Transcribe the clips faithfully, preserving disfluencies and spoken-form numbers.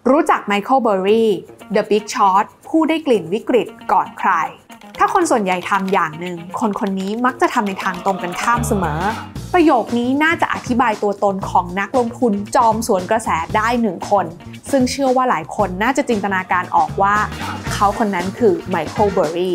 รู้จักไมเคิลเบอร์รี่ The Big Short ผู้ได้กลิ่นวิกฤตก่อนใครถ้าคนส่วนใหญ่ทำอย่างหนึ่งคนคนนี้มักจะทำในทางตรงกันข้ามเสมอประโยคนี้น่าจะอธิบายตัวตนของนักลงทุนจอมสวนกระแสได้หนึ่งคนซึ่งเชื่อว่าหลายคนน่าจะจินตนาการออกว่าเขาคนนั้นคือไมเคิลเบอร์รี่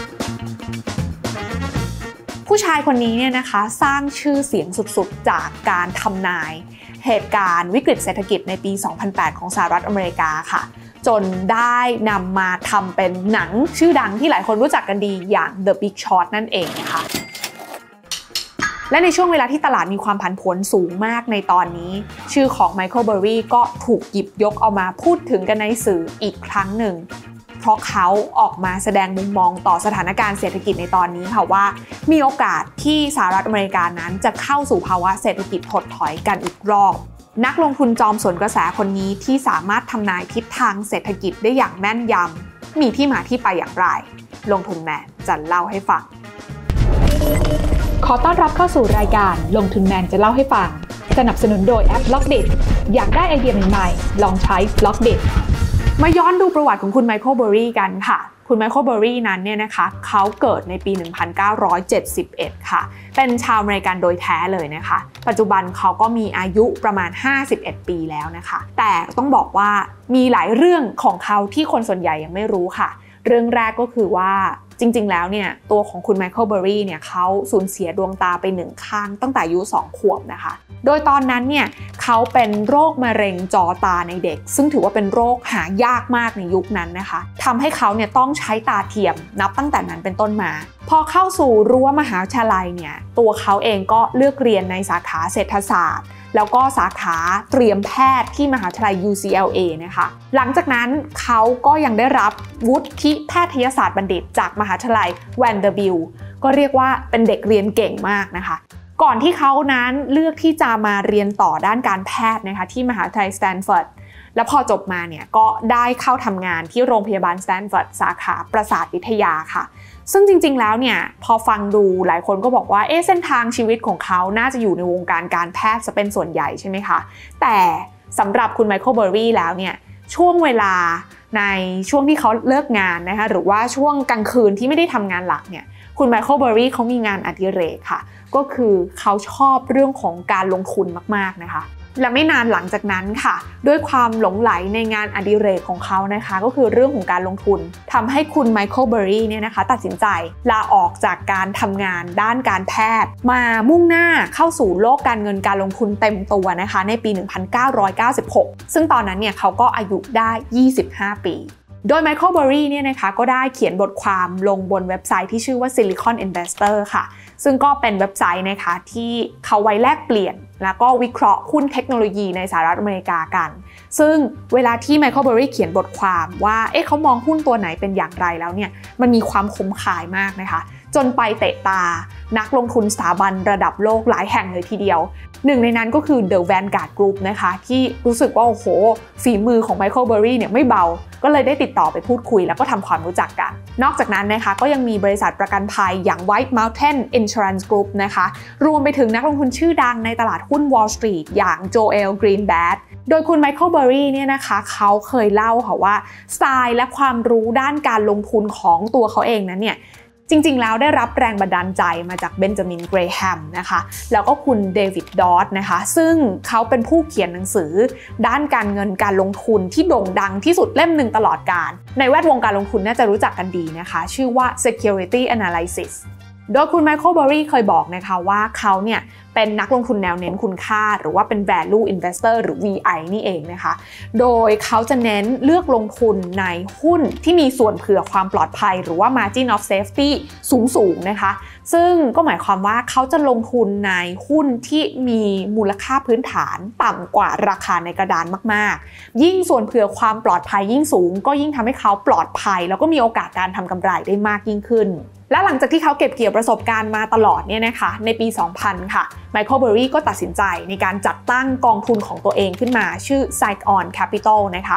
ผู้ชายคนนี้เนี่ยนะคะสร้างชื่อเสียงสุดๆจากการทำนายเหตุการณ์วิกฤตเศรษฐกิจในปี สองพันแปด ของสหรัฐอเมริกาค่ะจนได้นำมาทำเป็นหนังชื่อดังที่หลายคนรู้จักกันดีอย่าง The Big Short นั่นเองนะคะและในช่วงเวลาที่ตลาดมีความผันผวนสูงมากในตอนนี้ชื่อของไมเคิลเบอร์รี่ก็ถูกหยิบยกเอามาพูดถึงกันในสื่ออีกครั้งหนึ่งเพราะเขาออกมาแสดงมุมมองต่อสถานการณ์เศรษฐกิจในตอนนี้ค่ะว่ามีโอกาสที่สหรัฐอเมริกานั้นจะเข้าสู่ภาวะเศรษฐกิจถดถอยกันอีกรอบนักลงทุนจอมสวนกระแสคนนี้ที่สามารถทำนายทิศทางเศรษฐกิจได้อย่างแม่นยำมีที่มาที่ไปอย่างไรลงทุนแมนจะเล่าให้ฟังขอต้อนรับเข้าสู่รายการลงทุนแมนจะเล่าให้ฟังสนับสนุนโดยแอป Blockdit อยากได้ไอเดียใหม่ๆลองใช้ Blockdit มาย้อนดูประวัติของคุณไมเคิลเบอร์รี่กันค่ะคุณไมเคิลเบอร์รี่นั้นเนี่ยนะคะเขาเกิดในปี หนึ่งพันเก้าร้อยเจ็ดสิบเอ็ด ค่ะเป็นชาวอเมริกันโดยแท้เลยนะคะปัจจุบันเขาก็มีอายุประมาณห้าสิบเอ็ดปีแล้วนะคะแต่ต้องบอกว่ามีหลายเรื่องของเขาที่คนส่วนใหญ่ยังไม่รู้ค่ะเรื่องแรกก็คือว่าจริงๆแล้วเนี่ยตัวของคุณไมเคิลเบอร์รี่เนี่ยเขาสูญเสียดวงตาไปหนึ่งข้างตั้งแต่อายุสองขวบนะคะโดยตอนนั้นเนี่ยเขาเป็นโรคมะเร็งจอตาในเด็กซึ่งถือว่าเป็นโรคหายากมากในยุคนั้นนะคะทำให้เขาเนี่ยต้องใช้ตาเทียมนับตั้งแต่นั้นเป็นต้นมาพอเข้าสู่รั้วมหาวิทยาลัยเนี่ยตัวเขาเองก็เลือกเรียนในสาขาเศรษฐศาสตร์แล้วก็สาขาเตรียมแพทย์ที่มหาวิทยาลัย ยู ซี แอล เอ นะคะหลังจากนั้นเขาก็ยังได้รับวุฒิแพทยศาสตร์บัณฑิตจากมหาวิทยาลัยแวนเดอร์บิลต์ก็เรียกว่าเป็นเด็กเรียนเก่งมากนะคะก่อนที่เขานั้นเลือกที่จะมาเรียนต่อด้านการแพทย์นะคะที่มหาวิทยาลัยสแตนฟอร์ดแล้วพอจบมาเนี่ยก็ได้เข้าทำงานที่โรงพยาบาลสแตนฟอร์ดสาขาประสาทวิทยาค่ะซึ่งจริงๆแล้วเนี่ยพอฟังดูหลายคนก็บอกว่าเอ๊ะเส้นทางชีวิตของเขาน่าจะอยู่ในวงการการแพทย์จะเป็นส่วนใหญ่ใช่ไหมคะแต่สำหรับคุณไมเคิลเบอร์รี่แล้วเนี่ยช่วงเวลาในช่วงที่เขาเลิกงานนะคะหรือว่าช่วงกลางคืนที่ไม่ได้ทำงานหลักเนี่ยคุณไมเคิลเบอร์รี่เขามีงานอดิเรกค่ะก็คือเขาชอบเรื่องของการลงทุนมากๆนะคะและไม่นานหลังจากนั้นค่ะด้วยความหลงไหลในงานอดิเรกของเขานะคะก็คือเรื่องของการลงทุนทำให้คุณไมเคิลเบอร์รี่เนี่ยนะคะตัดสินใจลาออกจากการทำงานด้านการแพทย์มามุ่งหน้าเข้าสู่โลกการเงินการลงทุนเต็มตัวนะคะในปี หนึ่งพันเก้าร้อยเก้าสิบหก ซึ่งตอนนั้นเนี่ยเขาก็อายุได้ยี่สิบห้าปีโดยไมเคิลเบอร์รี่เนี่ยนะคะก็ได้เขียนบทความลงบนเว็บไซต์ที่ชื่อว่า Silicon Investor ค่ะซึ่งก็เป็นเว็บไซต์นะคะที่เขาไว้แลกเปลี่ยนแล้วก็วิเคราะห์หุ้นเทคโนโลยีในสหรัฐอเมริกากันซึ่งเวลาที่ไมเคิลเบอร์รี่เขียนบทความว่าเอ๊ะเขามองหุ้นตัวไหนเป็นอย่างไรแล้วเนี่ยมันมีความคมคายมากนะคะจนไปเตะตานักลงทุนสถาบันระดับโลกหลายแห่งเลยทีเดียวหนึ่งในนั้นก็คือ The Vanguard Group นะคะที่รู้สึกว่าโอ้โหฝีมือของไมเคิลเบอร์รี่เนี่ยไม่เบาก็เลยได้ติดต่อไปพูดคุยแล้วก็ทำความรู้จักกันนอกจากนั้นนะคะก็ยังมีบริษัทประกันภัยอย่าง White Mountain Insurance Group นะคะรวมไปถึงนักลงทุนชื่อดังในตลาดหุ้น Wall Street อย่างโจเอล กรีนแบดโดยคุณไมเคิลเบอร์รี่เนี่ยนะคะเขาเคยเล่าค่ะว่าสไตล์และความรู้ด้านการลงทุนของตัวเขาเองนั้นเนี่ยจริงๆแล้วได้รับแรงบันดาลใจมาจากเบนจามิน เกรแฮมนะคะแล้วก็คุณเดวิด ดอดนะคะซึ่งเขาเป็นผู้เขียนหนังสือด้านการเงินการลงทุนที่โด่งดังที่สุดเล่มหนึ่งตลอดกาลในแวดวงการลงทุนน่าจะรู้จักกันดีนะคะชื่อว่า Security Analysis โดยคุณไมเคิลเบอร์รี่เคยบอกนะคะว่าเขาเนี่ยเป็นนักลงทุนแนวเน้นคุณค่าหรือว่าเป็น value investor หรือ วี ไอ นี่เองนะคะโดยเขาจะเน้นเลือกลงทุนในหุ้นที่มีส่วนเผื่อความปลอดภัยหรือว่า margin of safety สูงๆนะคะซึ่งก็หมายความว่าเขาจะลงทุนในหุ้นที่มีมูลค่าพื้นฐานต่ำกว่าราคาในกระดานมากๆยิ่งส่วนเผื่อความปลอดภัยยิ่งสูงก็ยิ่งทำให้เขาปลอดภัยแล้วก็มีโอกาสการทำกำไรได้มากยิ่งขึ้นและหลังจากที่เขาเก็บเกี่ยวประสบการณ์มาตลอดเนี่ยนะคะในปี สองพัน ค่ะไมเคิลเบอร์รี่ก็ตัดสินใจในการจัดตั้งกองทุนของตัวเองขึ้นมาชื่อ Scion Capital นะคะ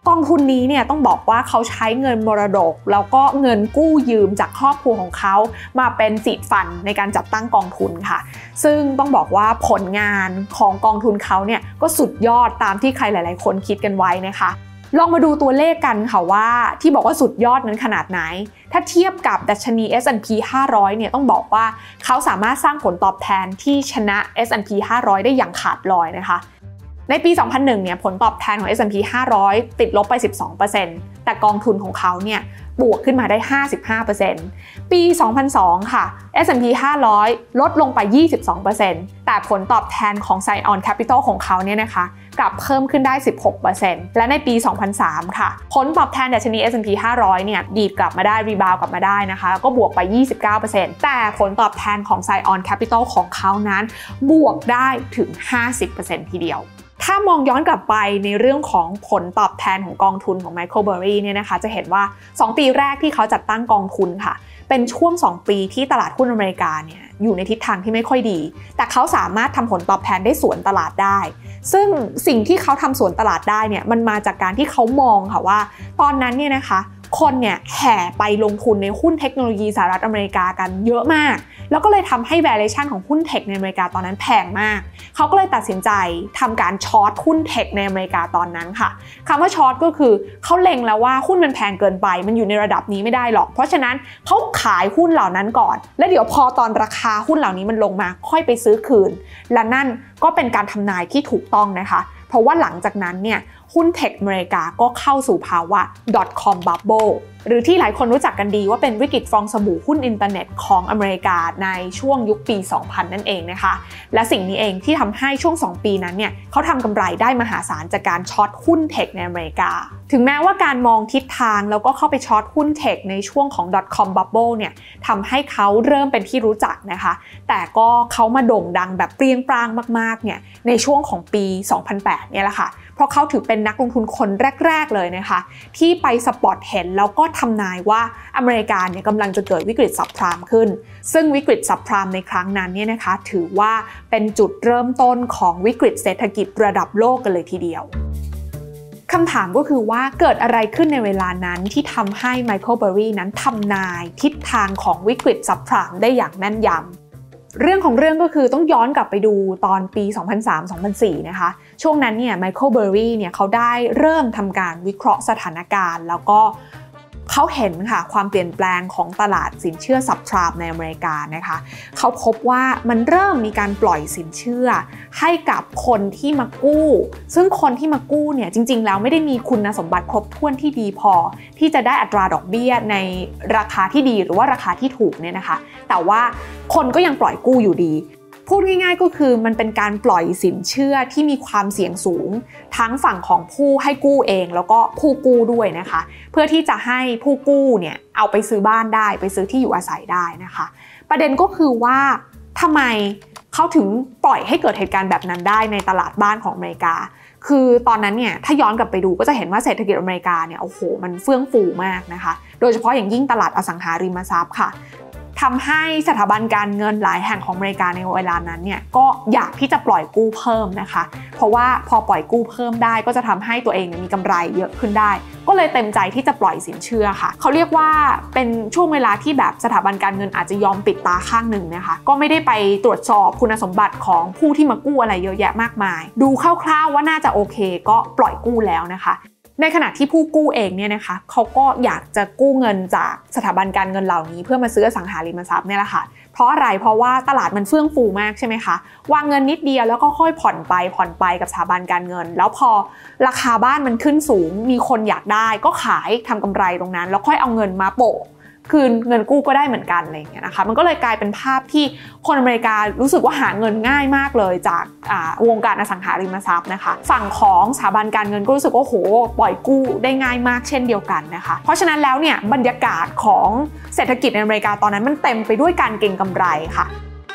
กองทุนนี้เนี่ยต้องบอกว่าเขาใช้เงินมรดกแล้วก็เงินกู้ยืมจากครอบครัวของเขามาเป็นซีดฟันในการจัดตั้งกองทุนค่ะซึ่งต้องบอกว่าผลงานของกองทุนเขาเนี่ยก็สุดยอดตามที่ใครหลายๆคนคิดกันไว้นะคะลองมาดูตัวเลขกันค่ะว่าที่บอกว่าสุดยอดนั้นขนาดไหนถ้าเทียบกับดัชนี เอส แอนด์ พี ห้าร้อยเนี่ยต้องบอกว่าเขาสามารถสร้างผลตอบแทนที่ชนะ เอส แอนด์ พี ห้าร้อยได้อย่างขาดลอยนะคะในปี สองพันหนึ่ง เนี่ยผลตอบแทนของ เอส แอนด์ พี ห้าร้อยติดลบไป สิบสองเปอร์เซ็นต์ แต่กองทุนของเขาเนี่ยบวกขึ้นมาได้ ห้าสิบห้าเปอร์เซ็นต์ ปี สองพันสอง ค่ะ เอส แอนด์ พี ห้าร้อยลดลงไป ยี่สิบสองเปอร์เซ็นต์ แต่ผลตอบแทนของ Zion Capital ของเขาเนี่ยนะคะกลับเพิ่มขึ้นได้ สิบหกเปอร์เซ็นต์ และในปี สองพันสาม ค่ะผลตอบแทนดัชนี เอส แอนด์ พี ห้าร้อยเนี่ยดีดกลับมาได้รีบาวกลับมาได้นะคะแล้วก็บวกไป ยี่สิบเก้าเปอร์เซ็นต์ แต่ผลตอบแทนของ Zion Capital ของเขานั้นบวกได้ถึง ห้าสิบเปอร์เซ็นต์ ทีเดียวถ้ามองย้อนกลับไปในเรื่องของผลตอบแทนของกองทุนของ Michael Burry เนี่ยนะคะจะเห็นว่าสองปีแรกที่เขาจัดตั้งกองทุนค่ะเป็นช่วงสองปีที่ตลาดหุ้นอเมริกาเนี่ยอยู่ในทิศทางที่ไม่ค่อยดีแต่เขาสามารถทำผลตอบแทนได้สวนตลาดได้ซึ่งสิ่งที่เขาทำสวนตลาดได้เนี่ยมันมาจากการที่เขามองค่ะว่าตอนนั้นเนี่ยนะคะคนเนี่ยแห่ไปลงทุนในหุ้นเทคโนโลยีสหรัฐอเมริกากันเยอะมากแล้วก็เลยทำให้ valuation ของหุ้นเทคในอเมริกาตอนนั้นแพงมากเขาก็เลยตัดสินใจทำการช็อตหุ้นเทคในอเมริกาตอนนั้นค่ะคำว่าช็อตก็คือเขาเล็งแล้วว่าหุ้นมันแพงเกินไปมันอยู่ในระดับนี้ไม่ได้หรอกเพราะฉะนั้นเขาขายหุ้นเหล่านั้นก่อนแล้วเดี๋ยวพอตอนราคาหุ้นเหล่านี้มันลงมาค่อยไปซื้อคืนและนั่นก็เป็นการทำนายที่ถูกต้องนะคะเพราะว่าหลังจากนั้นเนี่ยหุ้นเทคอเมริกาก็เข้าสู่ภาวะ .com bubble หรือที่หลายคนรู้จักกันดีว่าเป็นวิกฤตฟองสบู่หุ้นอินเทอร์เน็ตของอเมริกาในช่วงยุคปี สองพัน นั่นเองนะคะและสิ่งนี้เองที่ทำให้ช่วงสองปีนั้นเนี่ยเขาทำกำไรได้มหาศาลจากการช็อตหุ้นเทคในอเมริกาถึงแม้ว่าการมองทิศทางแล้วก็เข้าไปช็อตหุ้นเทคในช่วงของ .com bubble เนี่ยทำให้เขาเริ่มเป็นที่รู้จักนะคะแต่ก็เขามาโด่งดังแบบเปรี้ยงปร้างมากๆเนี่ยในช่วงของปี สองพันแปด เนี่ยแหละค่ะเพราะเขาถือเป็นนักลงทุนคนแรกๆเลยนะคะที่ไปสปอตเห็นแล้วก็ทำนายว่าอเมริกาเนี่ยกำลังจะเกิดวิกฤตซับไพรม์ขึ้นซึ่งวิกฤตซับไพรม์ในครั้งนั้นเนี่ยนะคะถือว่าเป็นจุดเริ่มต้นของวิกฤตเศรษฐกิจระดับโลกกันเลยทีเดียวคำถามก็คือว่าเกิดอะไรขึ้นในเวลานั้นที่ทำให้ Michael Burry นั้นทำนายทิศทางของวิกฤตซับไพรม์ได้อย่างแม่นยำเรื่องของเรื่องก็คือต้องย้อนกลับไปดูตอนปี สองพันสาม สองพันสี่ นะคะช่วงนั้นเนี่ย Michael Burry เนี่ยเขาได้เริ่มทำการวิเคราะห์สถานการณ์แล้วก็เขาเห็นค่ะความเปลี่ยนแปลงของตลาดสินเชื่อซับไพรม์ในอเมริกานะคะเขาพบว่ามันเริ่มมีการปล่อยสินเชื่อให้กับคนที่มากู้ซึ่งคนที่มากู้เนี่ยจริงๆแล้วไม่ได้มีคุณสมบัติครบถ้วนที่ดีพอที่จะได้อัตราดอกเบี้ยในราคาที่ดีหรือว่าราคาที่ถูกเนี่ยนะคะแต่ว่าคนก็ยังปล่อยกู้อยู่ดีพูดง่ายๆก็คือมันเป็นการปล่อยสินเชื่อที่มีความเสี่ยงสูงทั้งฝั่งของผู้ให้กู้เองแล้วก็ผู้กู้ด้วยนะคะเพื่อที่จะให้ผู้กู้เนี่ยเอาไปซื้อบ้านได้ไปซื้อที่อยู่อาศัยได้นะคะประเด็นก็คือว่าทำไมเขาถึงปล่อยให้เกิดเหตุการณ์แบบนั้นได้ในตลาดบ้านของอเมริกาคือตอนนั้นเนี่ยถ้าย้อนกลับไปดูก็จะเห็นว่าเศรษฐกิจอเมริกาเนี่ยโอ้โหมันเฟื่องฟูมากนะคะโดยเฉพาะอย่างยิ่งตลาดอสังหาริมทรัพย์ค่ะทำให้สถาบันการเงินหลายแห่งของอเมริกาในเวลานั้นเนี่ยก็อยากที่จะปล่อยกู้เพิ่มนะคะเพราะว่าพอปล่อยกู้เพิ่มได้ก็จะทำให้ตัวเองมีกำไรเยอะขึ้นได้ก็เลยเต็มใจที่จะปล่อยสินเชื่อค่ะเขาเรียกว่าเป็นช่วงเวลาที่แบบสถาบันการเงินอาจจะยอมปิดตาข้างหนึ่งนะคะก็ไม่ได้ไปตรวจสอบคุณสมบัติของผู้ที่มากู้อะไรเยอะแยะมากมายดูคร่าวๆว่าน่าจะโอเคก็ปล่อยกู้แล้วนะคะในขณะที่ผู้กู้เองเนี่ยนะคะเขาก็อยากจะกู้เงินจากสถาบันการเงินเหล่านี้เพื่อมาซื้ออสังหาริมทรัพย์เนี่ยแหละค่ะเพราะอะไรเพราะว่าตลาดมันเฟื่องฟูมากใช่ไหมคะวางเงินนิดเดียวแล้วก็ค่อยผ่อนไปผ่อนไปกับสถาบันการเงินแล้วพอราคาบ้านมันขึ้นสูงมีคนอยากได้ก็ขายทำกำไรตรงนั้นแล้วค่อยเอาเงินมาโปะคืนเงินกู้ก็ได้เหมือนกันอะไรอย่างเงี้ยนะคะมันก็เลยกลายเป็นภาพที่คนอเมริการู้สึกว่าหาเงินง่ายมากเลยจากวงการอสังหาริมทรัพย์นะคะฝั่งของสถาบันการเงินก็รู้สึกว่าโหปล่อยกู้ได้ง่ายมากเช่นเดียวกันนะคะเพราะฉะนั้นแล้วเนี่ยบรรยากาศของเศรษฐกิจในอเมริกาตอนนั้นมันเต็มไปด้วยการเก็งกำไรค่ะ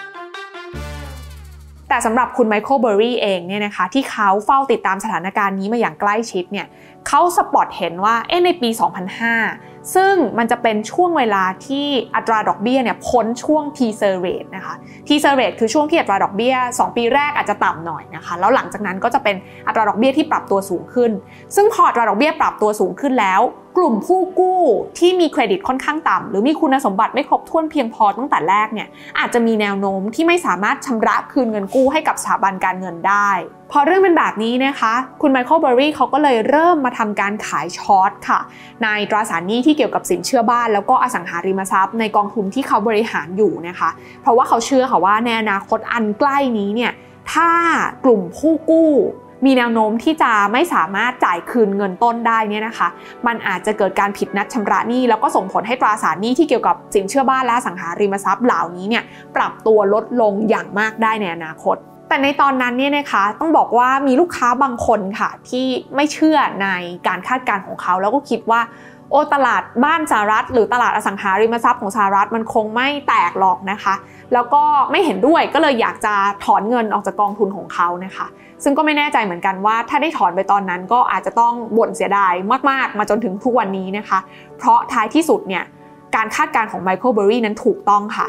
แต่สำหรับคุณไมเคิลเบอร์รี่เองเนี่ยนะคะที่เขาเฝ้าติดตามสถานการณ์นี้มาอย่างใกล้ชิดเนี่ยเขาสปอตเห็นว่าเอ๊ะในปี สองพันห้าซึ่งมันจะเป็นช่วงเวลาที่อัตราดอกเบี้ยเนี่ยพ้นช่วง teaser rate นะคะ teaser rate คือช่วงที่อัตราดอกเบี้ยสองปีแรกอาจจะต่ำหน่อยนะคะแล้วหลังจากนั้นก็จะเป็นอัตราดอกเบี้ยที่ปรับตัวสูงขึ้นซึ่งพออัตราดอกเบี้ยปรับตัวสูงขึ้นแล้วกลุ่มผู้กู้ที่มีเครดิตค่อนข้างต่ำหรือมีคุณสมบัติไม่ครบถ้วนเพียงพอตั้งแต่แรกเนี่ยอาจจะมีแนวโน้มที่ไม่สามารถชำระคืนเงินกู้ให้กับสถาบันการเงินได้พอเรื่องเป็นแบบนี้นะคะคุณไมเคิลเบอร์รี่เขาก็เลยเริ่มมาทำการขายช็อตค่ะในตราสารหนี้ที่เกี่ยวกับสินเชื่อบ้านแล้วก็อสังหาริมทรัพย์ในกองทุนที่เขาบริหารอยู่นะคะเพราะว่าเขาเชื่อค่ะว่าในอนาคตอันใกล้นี้เนี่ยถ้ากลุ่มผู้กู้มีแนวโน้มที่จะไม่สามารถจ่ายคืนเงินต้นได้เนี่ยนะคะมันอาจจะเกิดการผิดนัดชำระหนี้แล้วก็ส่งผลให้ตราสารหนี้ที่เกี่ยวกับสินเชื่อบ้านและอสังหาริมทรัพย์เหล่านี้เนี่ยปรับตัวลดลงอย่างมากได้ในอนาคตแต่ในตอนนั้นเนี่ยนะคะต้องบอกว่ามีลูกค้าบางคนค่ะที่ไม่เชื่อในการคาดการณ์ของเขาแล้วก็คิดว่าโอ้ตลาดบ้านสหรัฐหรือตลาดอสังหาริมทรัพย์ของสหรัฐมันคงไม่แตกหรอกนะคะแล้วก็ไม่เห็นด้วยก็เลยอยากจะถอนเงินออกจากกองทุนของเขานะคะซึ่งก็ไม่แน่ใจเหมือนกันว่าถ้าได้ถอนไปตอนนั้นก็อาจจะต้องบ่นเสียดายมากๆมาจนถึงทุกวันนี้นะคะเพราะท้ายที่สุดเนี่ยการคาดการณ์ของไมเคิลเบอร์รี่นั้นถูกต้องค่ะ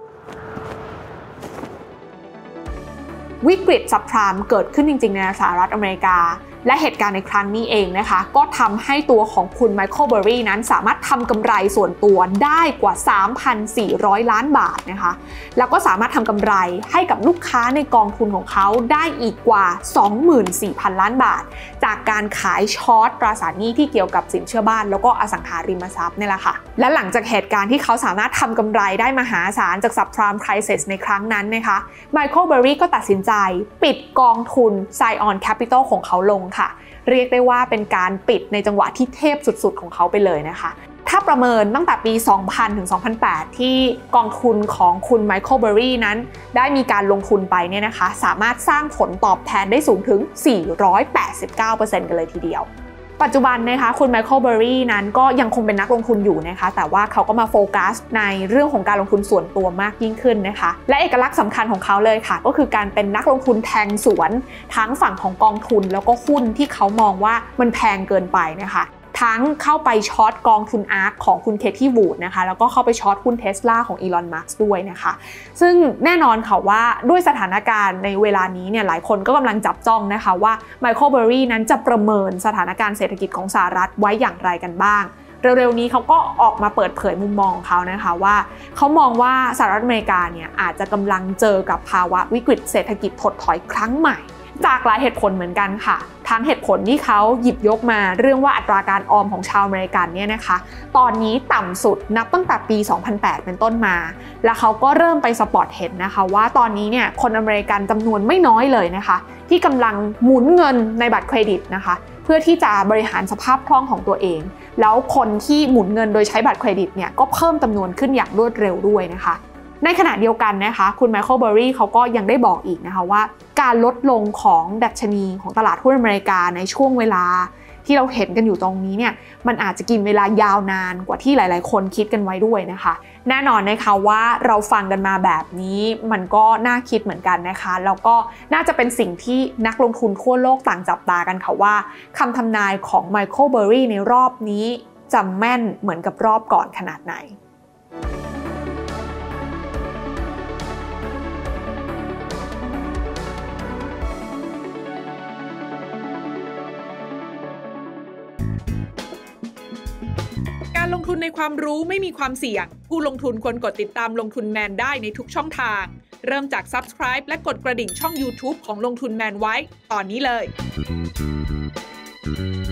วิกฤตซับไพรามเกิดขึ้นจริงๆในสหรัฐอเมริกาและเหตุการณ์ในครั้งนี้เองนะคะก็ทำให้ตัวของคุณไมเคิลเบอร์รี่นั้นสามารถทำกำไรส่วนตัวได้กว่า สามพันสี่ร้อย ล้านบาทนะคะแล้วก็สามารถทำกำไรให้กับลูกค้าในกองทุนของเขาได้อีกกว่า สองหมื่นสี่พัน ล้านบาทจากการขายช็อตตราสารหนี้ที่เกี่ยวกับสินเชื่อบ้านแล้วก็อสังหาริมทรัพย์นี่แหละค่ะและหลังจากเหตุการณ์ที่เขาสามารถทำกำไรได้มหาศาลจากซับไพรามไครซิสในครั้งนั้นนะคะไมเคิลเบอร์รี่ก็ตัดสินใจปิดกองทุน Zion Capital ของเขาลงค่ะเรียกได้ว่าเป็นการปิดในจังหวะที่เทพสุดๆของเขาไปเลยนะคะถ้าประเมินตั้งแต่ปี สองพัน ถึง สองพันแปด ที่กองทุนของคุณไมเคิลเบอร์รี่นั้นได้มีการลงทุนไปเนี่ยนะคะสามารถสร้างผลตอบแทนได้สูงถึง สี่ร้อยแปดสิบเก้าเปอร์เซ็นต์ กันเลยทีเดียวปัจจุบันนะคะคุณไมเคิลเบอร์รี่นั้นก็ยังคงเป็นนักลงทุนอยู่นะคะแต่ว่าเขาก็มาโฟกัสในเรื่องของการลงทุนส่วนตัวมากยิ่งขึ้นนะคะและเอกลักษณ์สำคัญของเขาเลยค่ะก็คือการเป็นนักลงทุนแทงสวนทั้งฝั่งของกองทุนแล้วก็หุ้นที่เขามองว่ามันแพงเกินไปนะคะทั้งเข้าไปช็อตกองทุน อาร์ค ของคุณเคที่วูดนะคะแล้วก็เข้าไปช็อตหุ้น Tesla ของอีลอน มัสก์ด้วยนะคะซึ่งแน่นอนค่ะว่าด้วยสถานการณ์ในเวลานี้เนี่ยหลายคนก็กำลังจับจ้องนะคะว่าไมเคิลเบอร์รี่นั้นจะประเมินสถานการณ์เศรษฐกิจของสหรัฐไว้อย่างไรกันบ้างเร็วๆนี้เขาก็ออกมาเปิดเผยมุมมองของเขานะคะว่าเขามองว่าสหรัฐอเมริกาเนี่ยอาจจะกำลังเจอกับภาวะวิกฤตเศรษฐกิจถดถอยครั้งใหม่จากหลายเหตุผลเหมือนกันค่ะทั้งเหตุผลที่เขาหยิบยกมาเรื่องว่าอัตราการออมของชาวอเมริกันเนี่ยนะคะตอนนี้ต่ำสุดนับตั้งแต่ปี สองพันแปด เป็นต้นมาแล้วเขาก็เริ่มไปสปอตเห็นนะคะว่าตอนนี้เนี่ยคนอเมริกันจำนวนไม่น้อยเลยนะคะที่กำลังหมุนเงินในบัตรเครดิตนะคะเพื่อที่จะบริหารสภาพคล่องของตัวเองแล้วคนที่หมุนเงินโดยใช้บัตรเครดิตเนี่ยก็เพิ่มจำนวนขึ้นอย่างรวดเร็วด้วยนะคะในขณะเดียวกันนะคะคุณไมเคิลเบอร์รี่เขาก็ยังได้บอกอีกนะคะว่าการลดลงของดัชนีของตลาดหุ้นอเมริกาในช่วงเวลาที่เราเห็นกันอยู่ตรงนี้เนี่ยมันอาจจะกินเวลายาวนานกว่าที่หลายๆคนคิดกันไว้ด้วยนะคะแน่นอนนะคะว่าเราฟังกันมาแบบนี้มันก็น่าคิดเหมือนกันนะคะแล้วก็น่าจะเป็นสิ่งที่นักลงทุนทั่วโลกต่างจับตากันค่ะว่าคำทำนายของไมเคิลเบอร์รี่ในรอบนี้จะแม่นเหมือนกับรอบก่อนขนาดไหนการลงทุนในความรู้ไม่มีความเสี่ยงผู้ลงทุนควรกดติดตามลงทุนแมนได้ในทุกช่องทางเริ่มจาก Subscribe และกดกระดิ่งช่อง YouTube ของลงทุนแมนไว้ตอนนี้เลย